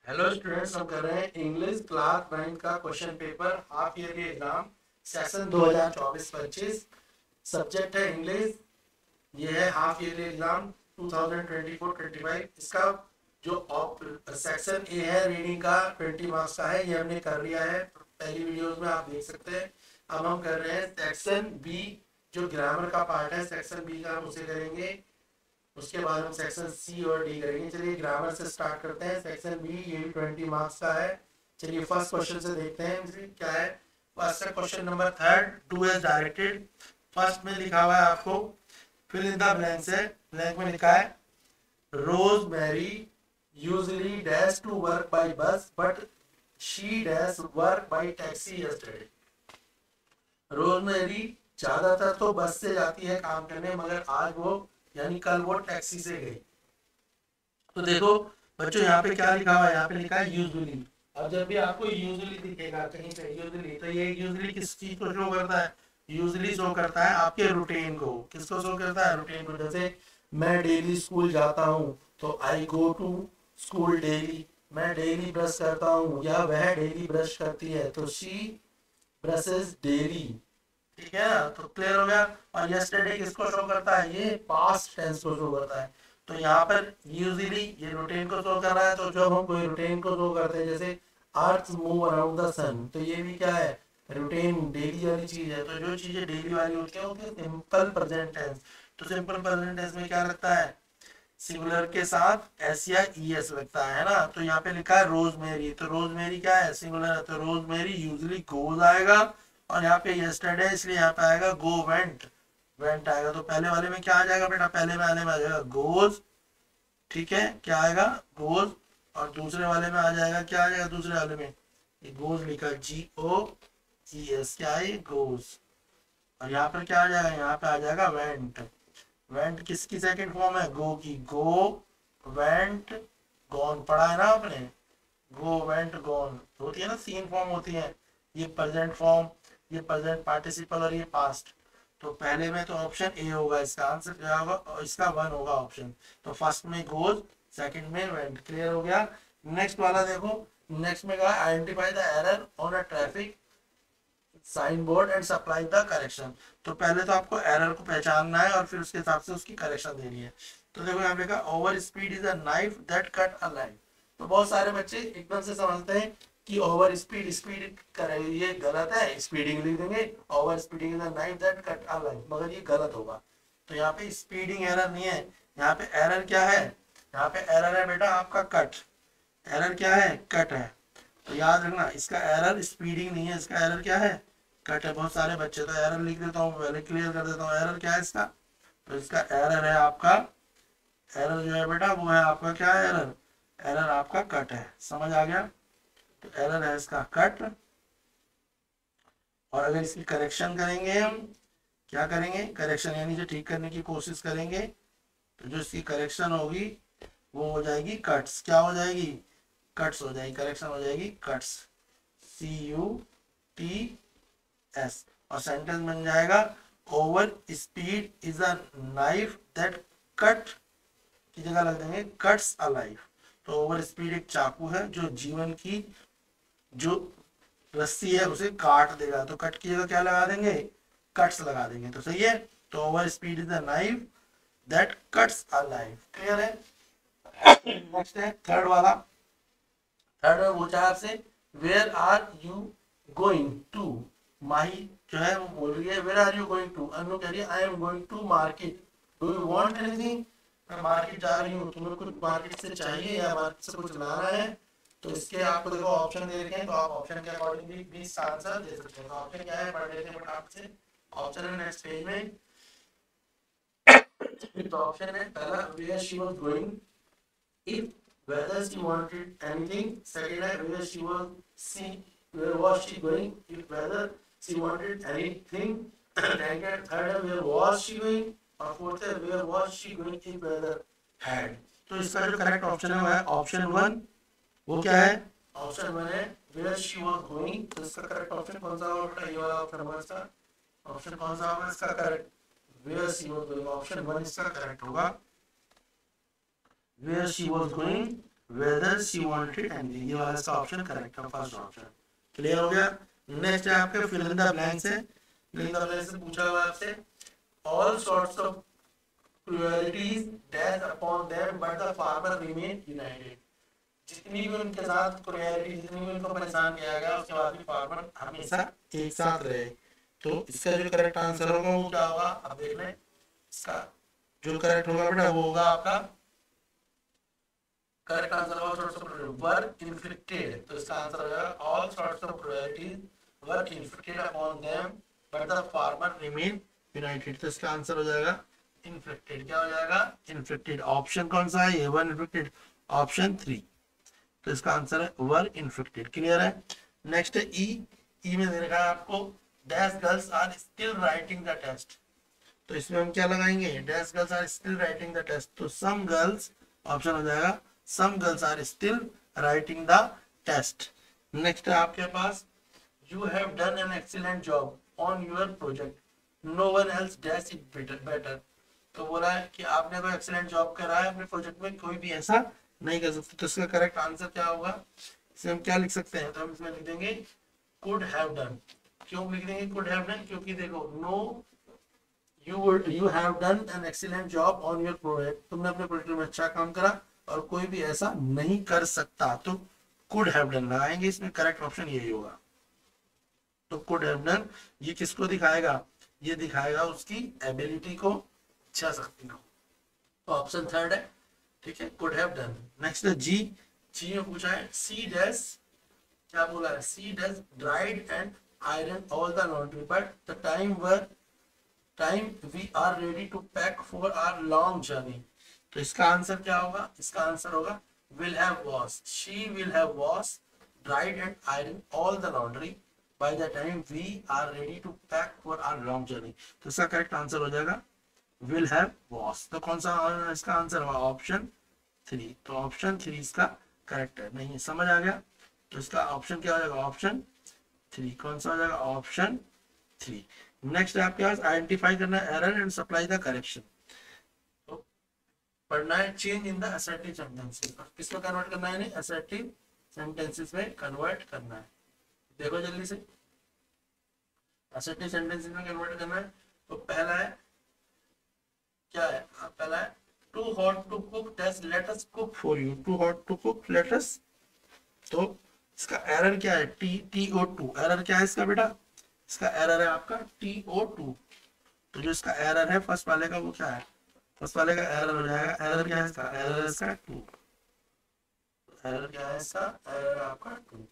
Hello students, हम कर रहे हैं इंग्लिश क्लास 9 का question paper half yearly exam session 2024-25। Subject है इंग्लिश। ये है हाफ ईयरली एग्जाम 2024-25। इसका जो सेक्शन ए है रीडिंग का 20 मार्क्स का है, ये हमने कर लिया है पहली वीडियोस में, आप देख सकते हैं। अब हम कर रहे हैं सेक्शन बी, जो ग्रामर का पार्ट है। सेक्शन बी का हम उसे करेंगे, उसके बाद हम सेक्शन सी और डी करेंगे। चलिए ग्रामर से स्टार्ट करते हैं। सेक्शन बी ये भी 20 मार्क्स का है। चलिए फर्स्ट क्वेश्चन से देखते हैं इसमें क्या है। First question number third, do as directed. First में लिखा हुआ है आपको फिल इन द ब्लैंक्स है। ब्लैंक में लिखा है Rose Mary usually dash to work by bus but she dash work by taxi yesterday. Rose Mary ज्यादातर तो बस से जाती है काम करने, मगर आज वो यानी कल वो टैक्सी से गई। तो देखो बच्चों, यहाँ पे क्या लिखा हुआ है, यहाँ पे लिखा है यूजुअली। अब जब भी आपको यूजुअली दिखेगा कहीं पे यूजुअली, तो ये यूजुअली किस चीज को शो करता है? यूजुअली शो करता है आपके रूटीन को। किसको शो करता है? रूटीन को। जैसे मैं डेली स्कूल जाता हूँ तो I go to school daily. मैं डेली ब्रश करता हूँ या वह डेली ब्रश करती है, तो शी ब्रशेस डेली। ठीक है ना, तो क्लियर हो गया। और यस्टरडे किसको शो करता है? ये पास्ट टेंस को शो करता है। तो यहाँ पर यूजुअली ये रूटीन को शो कर रहा है। तो जब हम कोई रूटीन को शो करते हैं, जैसे earth move around the sun, तो ये भी क्या है? रूटीन, डेली वाली चीज है। तो जो चीजें डेली वाली होती है वो सिंपल प्रेजेंट टेंस। तो सिंपल प्रेजेंट टेंस में क्या लगता है? सिंगुलर के साथ एस या ई एस लगता है ना। तो यहाँ पे लिखा है रोज मेरी, तो रोज मेरी क्या है? सिंगुलर है, तो रोज मेरी यूजली गोज आएगा। और यहाँ पे यस्टरडे, इसलिए यहाँ पे आएगा गो वेंट। वेंट आएगा, तो पहले वाले में क्या आ जाएगा बेटा? पहले वाले में आ जाएगा गोज। ठीक है, क्या आएगा? गोज। और दूसरे वाले में आ जाएगा, क्या आ जाएगा दूसरे वाले में? ये गोज लिखा जी ओ ई एस, क्या है? गोज। और यहाँ पर क्या आ जाएगा? यहाँ पे आ जाएगा वेंट। वेंट किसकी सेकंड फॉर्म है? गो की। गो वेंट गॉन, पढ़ा है ना आपने? गो वेंट गॉन होती है ना, तीन फॉर्म होती है। ये प्रेजेंट फॉर्म, ये प्रेजेंट पार्टिसिपल और ये पास्ट। तो पहले में तो ऑप्शन ए होगा, इसका आंसर क्या होगा? और इसका वन होगा ऑप्शन। तो फर्स्ट में गोज, सेकंड में वेंट। क्लियर हो गया। नेक्स्ट वाला देखो। नेक्स्ट में कहा identify the error on a traffic sign board and supply the correction. तो पहले तो आपको एरर को पहचानना है और फिर उसके हिसाब से उसकी करेक्शन देनी है। तो देखो यहाँ पे कहा over speed is a knife that cut a line. तो बहुत सारे बच्चे एकदम से समझते हैं कि ओवर स्पीड, स्पीड करे ये गलत है, स्पीडिंग लिख देंगे। Over speeding is a knife that cut a line, मगर ये गलत होगा। तो यहाँ पे स्पीडिंग एरर नहीं है। यहाँ पे एरर क्या है? यहाँ पे एरर है बेटा आपका कट। एरर क्या है? कट है। तो याद रखना, इसका एरर स्पीडिंग नहीं है, इसका एरर क्या है? कट है। बहुत सारे बच्चे तो एरर लिख देता हूँ, पहले क्लियर कर देता हूँ एरर क्या है इसका। तो इसका एरर है आपका, एरर जो है बेटा वो है आपका क्या है? एरर, एरर आपका कट है। समझ आ गया? तो एरर है इसका कट। और अगर इसकी करेक्शन करेंगे हम, क्या करेंगे? करेक्शन यानी जो ठीक करने की कोशिश करेंगे, तो जो इसकी करेक्शन होगी वो हो जाएगी कट्स। क्या हो जाएगी? कट्स हो जाएगी। करेक्शन हो जाएगी cuts, C U T S. और सेंटेंस बन जाएगा over speed is a knife that cut, की जगह लग देंगे कट्स अ लाइफ। तो ओवर स्पीड एक चाकू है जो जीवन की जो रस्सी है उसे काट देगा। तो कट की जगह क्या लगा देंगे? कट्स लगा देंगे। तो सही है। तो over speed is a knife that cuts a life. Clear है। नेक्स्ट है थर्ड वाला। थर्ड में पूछा आपसे where are you going to. Mahi जो है वो बोल रही है where are you going to. Anu कह रही है I am going to market. Do you want anything. मैं मार्केट जा रही हूँ, तुम्हें कुछ मार्केट से चाहिए या मार्केट से कुछ लाना है? तो इसके आपको देखो ऑप्शन दे रखे हैं, तो आप ऑप्शन के अकॉर्डिंगली भी इसका आंसर दे सकते हैं। तो ऑप्शन क्या है पढ़ लेते हैं फटाफट से। ऑप्शन है नेक्स्ट पेज में। तो ऑप्शन है पहला where she was going, if whether she wanted anything. Second है where she was she where was she going, if whether she wanted anything. Second, third है where was she going, और fourth है where was she going if whether had। तो इसका जो correct option है वो है ऑप्शन वन। वो क्या है? ऑप्शन वन है where she was going। तो इसका करेक्ट ऑप्शन कौन सा होगा बेटा? ये वाला ऑप्शन होगा इसका। ऑप्शन कौन सा होगा इसका correct? where she was going, option one इसका करेक्ट होगा। where she was going whether she wanted anything, ये वाला इसका ऑप्शन करेक्ट है, फर्स्ट ऑप्शन। क्लियर हो गया। नेक्स्ट है आपके फिल इन द ब्लैंक्स है। फिल इन द ब्लैंक्स से पूछा हुआ आपसे all sorts of cruelties dash upon them but the farmer remain united, जितनी भी उनके साथ क्रुएलिटी, जितनी भी उनको परेशान किया गया, उसके बाद भी फार्मर हमेशा एक साथ रहे। तो इसका जो करेक्ट आंसर होगा वो क्या होगा, अब देख लें। इसका जो करेक्ट होगा बेटा वो होगा आपका करेक्ट आंसर होगा वर इन्फ्लिक्टेड। तो इसका आंसर हो जाएगा all sorts of cruelties were inflicted upon them but the farmer remain united. तो इसका आंसर हो जाएगा इन्फ्लिक्टेड। क्या हो जाएगा, इन्फ्लिक्टेड। ऑप्शन कौन सा है, ये वर इन्फ्लिक्टेड, ऑप्शन 3। तो इसका आंसर है वर इन्फ्लिक्टेड। क्लियर है। नेक्स्ट है ई। ई में दे रखा है आपको dash girls are still writing the test. तो इसमें हम क्या लगाएंगे, dash girls are still writing the test. तो सम गर्ल्स, ऑप्शन हो जाएगा some girls are still writing the test. Next है आपके पास you have done an excellent job on your project, no one else dash it better. तो बोला है कि आपने कोई एक्सीलेंट जॉब करा है अपने प्रोजेक्ट में, कोई भी ऐसा नहीं कर सकते। तो इसका करेक्ट आंसर क्या होगा, इसे हम क्या लिख सकते हैं, तो हम इसमें लिख देंगे कुड हैव डन। क्यों लिख देंगे कुड हैव डन, क्योंकि देखो no you have done an excellent job on your project, तुमने अपने प्रोजेक्ट में अच्छा काम करा और कोई भी ऐसा नहीं कर सकता। तो कुड हैव डन लगाएंगे, इसमें करेक्ट ऑप्शन यही होगा। तो कुड हैव डन ये किसको दिखाएगा, ये दिखाएगा उसकी एबिलिटी को, इच्छा शक्ति को। तो ऑप्शन 3 है, ठीक है, कुड हैव डन। नेक्स्ट है जी। जी में पूछा है सी डैश, क्या बोला है, C dash dried and iron all the laundry but the time we are ready to pack for our long journey. तो इसका आंसर क्या होगा, इसका आंसर होगा will have wash. She will have wash dried and iron all the laundry by the time we are ready to pack for our long journey. तो इसका correct answer हो जाएगा will have was। तो कौन सा इसका answer होगा, option 3। तो ऑप्शन 3 इसका करेक्ट है। नहीं समझ आ गया, तो इसका ऑप्शन क्या हो जाएगा, ऑप्शन 3। कौन सा हो जाएगा, ऑप्शन 3। नेक्स्ट है आपके पास आइडेंटिफाई करना है error and supply the correction. तो पढ़ना है change in the assertive sentences. किसमें कन्वर्ट करना है, असर्टिव सेंटेंसेस में कन्वर्ट करना है। देखो जल्दी से, असर्टिव सेंटेंसेस में कन्वर्ट करना है। तो पहला है क्या है, पहला है too hot to cook dash let us cook for you, too hot to cook let us. तो इसका एरर क्या है, TO2। एरर क्या है इसका बेटा, इसका एरर है आपका TO2। तो जो इसका एरर है फर्स्ट वाले का वो क्या है, फर्स्ट वाले का एरर हो जाएगा, एरर क्या है इसका, एरर है इसका 2। एरर क्या है इसका, एरर है आपका 2।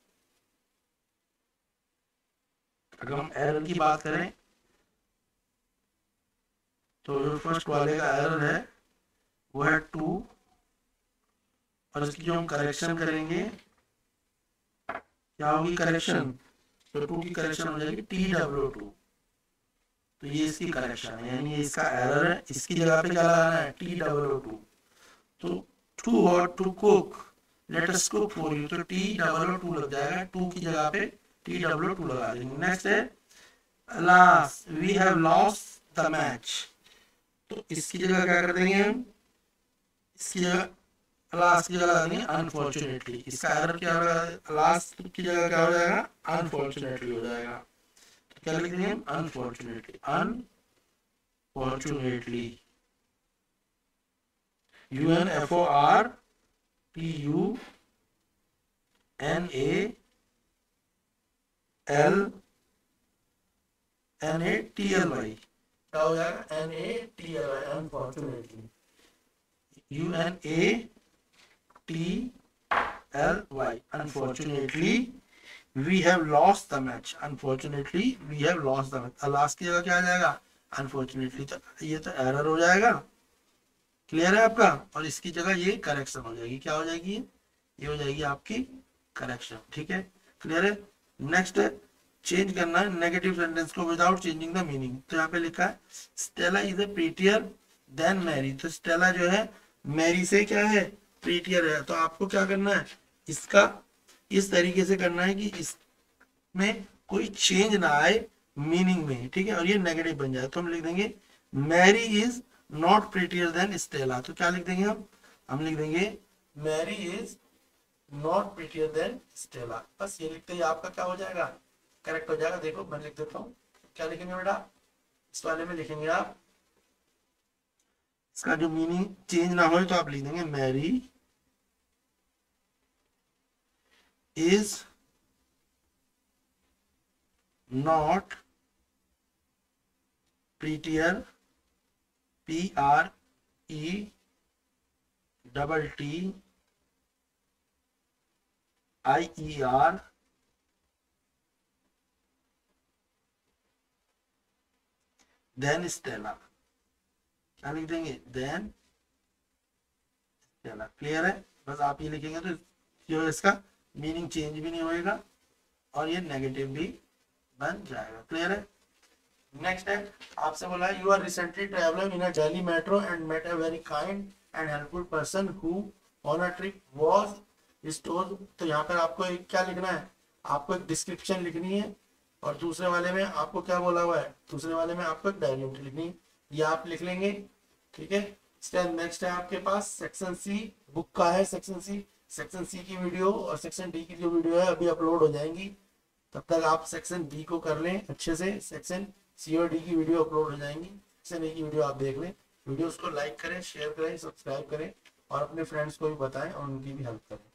अगर हम एरर की बात करें तो जो फर्स्ट वाले का एरर है वो है 2, और इसकी जो हम करेक्शन करेंगे क्या होगी करेक्शन, तो 2 की करेक्शन हो जाएगी TW2। तो ये इसकी करेक्शन है, यानी ये इसका एरर है, इसकी जगह पे क्या लगाना है, TW2। तो too hot to cook let us cook for you, तो TW2 लग जाएगा, 2 की जगह पे TW2 लगा देंगे। नेक्स्ट है alas we have lost the match। तो इसकी जगह क्या कर देंगे हम, इसकी जगह लास्ट की जगह लगा देंगे अनफॉर्चुनेटली। इसका एरर क्या होगा, लास्ट की जगह क्या हो जाएगा, अनफॉर्चुनेटली हो जाएगा। तो क्या लिख देंगे, अनफॉर्चुनेटली, अनफॉर्चुनेटली, UNAFORTUNATLY क्या हो जाएगा, NATLY, unfortunately, UNATLY, unfortunately we have lost the match, unfortunately we have lost the match. Last की जगह क्या आ जाएगा, अनफॉर्चुनेटली। तो ये तो एरर हो जाएगा, क्लियर है आपका, और इसकी जगह ये करेक्शन हो जाएगी, क्या हो जाएगी, ये हो जाएगी आपकी करेक्शन। ठीक है, क्लियर है। नेक्स्ट है चेंज करना है नेगेटिव सेंटेंस को विदाउट चेंजिंग द मीनिंग। तो यहाँ पे लिखा है Stella is a prettier than Mary. तो स्टेला जो है मैरी से क्या है, प्रीटियर है। तो आपको क्या करना है, इसका इस तरीके से करना है कि इसमें कोई चेंज ना आए मीनिंग में, ठीक है, और ये नेगेटिव बन जाए। तो हम लिख देंगे Mary is not prettier than Stella. तो क्या लिख देंगे हम लिख देंगे Mary is not prettier than Stella. बस ये लिखते ही आपका क्या हो जाएगा, करेक्ट हो जाएगा। देखो मैं लिख देता हूँ, क्या लिखेंगे बेटा, इस वाले में लिखेंगे आप, इसका जो मीनिंग चेंज ना हो तो आप लिख देंगे Mary is not prettier, PRETTIER than Stella. क्या लिख देंगे, देन स्टेला। क्लियर है, बस आप ये लिखेंगे तो जो इसका मीनिंग चेंज भी नहीं होएगा और ये नेगेटिव भी बन जाएगा। क्लियर है। नेक्स्ट है, आपसे बोला है you are recently travelling in a Delhi metro and met a very kind and helpful person who on a trip was store. तो यहाँ पर आपको एक क्या लिखना है, आपको एक डिस्क्रिप्शन लिखनी है और दूसरे वाले में आपको क्या बोला हुआ है, दूसरे वाले में आपको एक डायरी एंट्री लिखनी है, ये आप लिख लेंगे। ठीक है। नेक्स्ट है आपके पास सेक्शन सी, बुक का है सेक्शन सी। सेक्शन सी की वीडियो और सेक्शन डी की जो वीडियो है अभी अपलोड हो जाएंगी, तब तक आप सेक्शन बी को कर लें अच्छे से। सेक्शन सी और डी की वीडियो अपलोड हो जाएंगी, सेक्शन ए की वीडियो आप देख लें। वीडियोस को लाइक करें, शेयर करें, सब्सक्राइब करें और अपने फ्रेंड्स को भी बताएं और उनकी भी हेल्प करें।